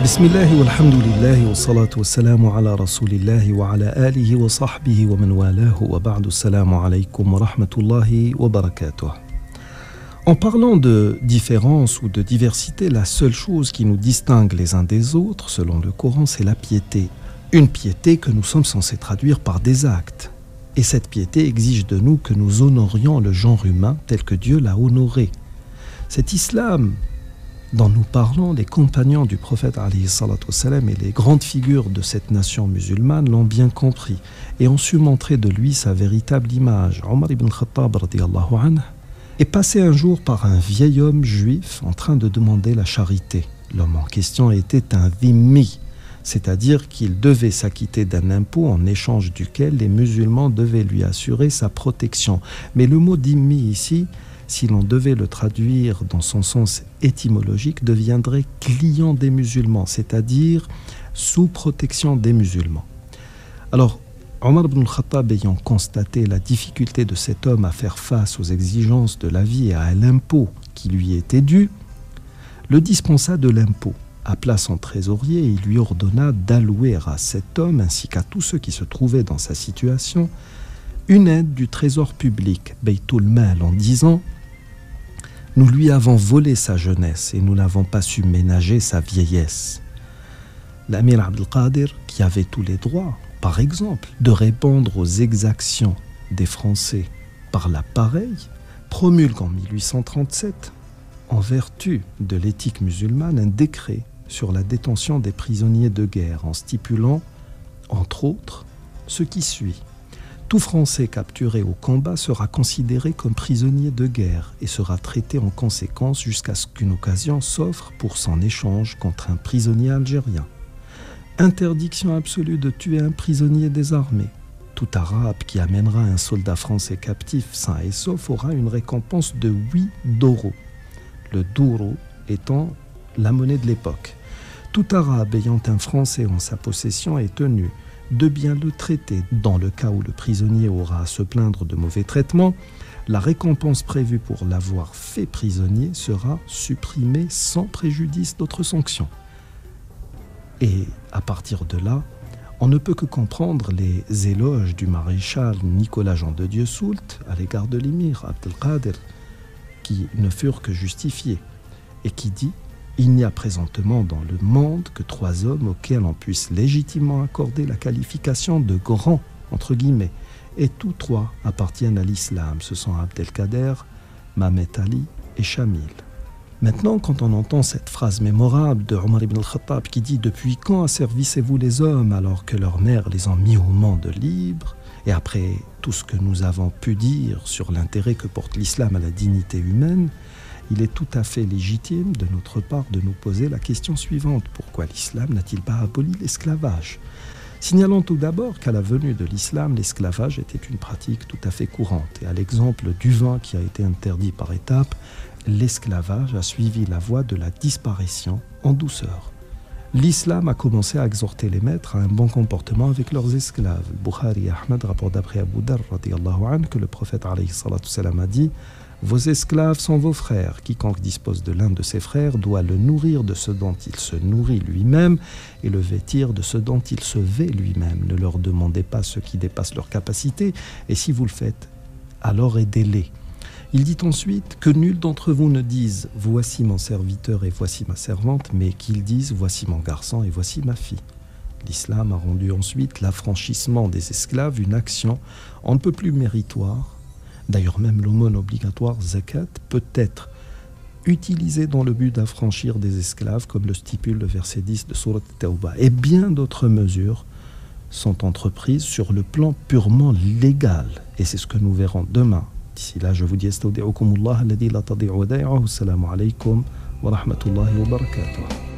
بسم الله والحمد لله والصلاة والسلام على رسول الله وعلى آله وصحبه ومن والاه وبعد السلام عليكم ورحمة الله وبركاته. En parlant de différence ou de diversité, la seule chose qui nous distingue les uns des autres, selon le Coran, c'est la piété. Une piété que nous sommes censés traduire par des actes. Et cette piété exige de nous que nous honorions le genre humain tel que Dieu l'a honoré. Cet islam dont nous parlons, les compagnons du prophète alayhi salatu wassalam et les grandes figures de cette nation musulmane l'ont bien compris et ont su montrer de lui sa véritable image. Omar ibn Khattab radiyallahu anhu est passé un jour par un vieil homme juif en train de demander la charité. L'homme en question était un dhimmi, c'est-à-dire qu'il devait s'acquitter d'un impôt en échange duquel les musulmans devaient lui assurer sa protection. Mais le mot dhimmi ici, si l'on devait le traduire dans son sens étymologique, deviendrait client des musulmans, c'est-à-dire sous protection des musulmans. Alors, Omar ibn Khattab ayant constaté la difficulté de cet homme à faire face aux exigences de la vie et à l'impôt qui lui était dû, le dispensa de l'impôt, appela son trésorier et lui ordonna d'allouer à cet homme ainsi qu'à tous ceux qui se trouvaient dans sa situation une aide du trésor public, Baytul Mal, en disant: nous lui avons volé sa jeunesse et nous n'avons pas su ménager sa vieillesse. L'Amir Abdelkader, qui avait tous les droits, par exemple, de répondre aux exactions des Français par l'appareil, promulgue en 1837, en vertu de l'éthique musulmane, un décret sur la détention des prisonniers de guerre en stipulant, entre autres, ce qui suit. Tout Français capturé au combat sera considéré comme prisonnier de guerre et sera traité en conséquence jusqu'à ce qu'une occasion s'offre pour son échange contre un prisonnier algérien. Interdiction absolue de tuer un prisonnier des armées. Tout Arabe qui amènera un soldat français captif sain et sauf aura une récompense de 8 doros, le douro étant la monnaie de l'époque. Tout Arabe ayant un Français en sa possession est tenu de bien le traiter. Dans le cas où le prisonnier aura à se plaindre de mauvais traitements, la récompense prévue pour l'avoir fait prisonnier sera supprimée sans préjudice d'autres sanctions. Et à partir de là, on ne peut que comprendre les éloges du maréchal Nicolas Jean de Dieu Soult à l'égard de l'émir Abdelkader, qui ne furent que justifiés, et qui dit: il n'y a présentement dans le monde que 3 hommes auxquels on puisse légitimement accorder la qualification de grands, entre guillemets, et tous 3 appartiennent à l'islam. Ce sont Abdelkader, Mamet Ali et Chamil. Maintenant, quand on entend cette phrase mémorable de Omar ibn al-Khattab qui dit: depuis quand asservissez-vous les hommes alors que leurs mères les ont mis au monde libre? Et après tout ce que nous avons pu dire sur l'intérêt que porte l'islam à la dignité humaine, il est tout à fait légitime de notre part de nous poser la question suivante: pourquoi l'islam n'a-t-il pas aboli l'esclavage? Signalons tout d'abord qu'à la venue de l'islam, l'esclavage était une pratique tout à fait courante. Et à l'exemple du vin qui a été interdit par étapes, l'esclavage a suivi la voie de la disparition en douceur. L'islam a commencé à exhorter les maîtres à un bon comportement avec leurs esclaves. Bukhari et Ahmad rapportent d'après Abu Dar radiyallahu anhu que le prophète alayhi salatu wassalam a dit: vos esclaves sont vos frères. Quiconque dispose de l'un de ses frères doit le nourrir de ce dont il se nourrit lui-même et le vêtir de ce dont il se vêt lui-même. Ne leur demandez pas ce qui dépasse leur capacité, et si vous le faites, alors aidez-les. Il dit ensuite que nul d'entre vous ne dise: voici mon serviteur et voici ma servante, mais qu'ils disent: voici mon garçon et voici ma fille. L'islam a rendu ensuite l'affranchissement des esclaves une action on ne peut plus méritoire. D'ailleurs, même l'aumône obligatoire zakat peut être utilisée dans le but d'affranchir des esclaves, comme le stipule le verset 10 de Sourate Tawbah. Et bien d'autres mesures sont entreprises sur le plan purement légal. Et c'est ce que nous verrons demain. D'ici là, je vous dis astaudi'ukumullah alladhi la tadi'u wadai'uhu. Assalamu alaykum wa rahmatullahi wa barakatuh.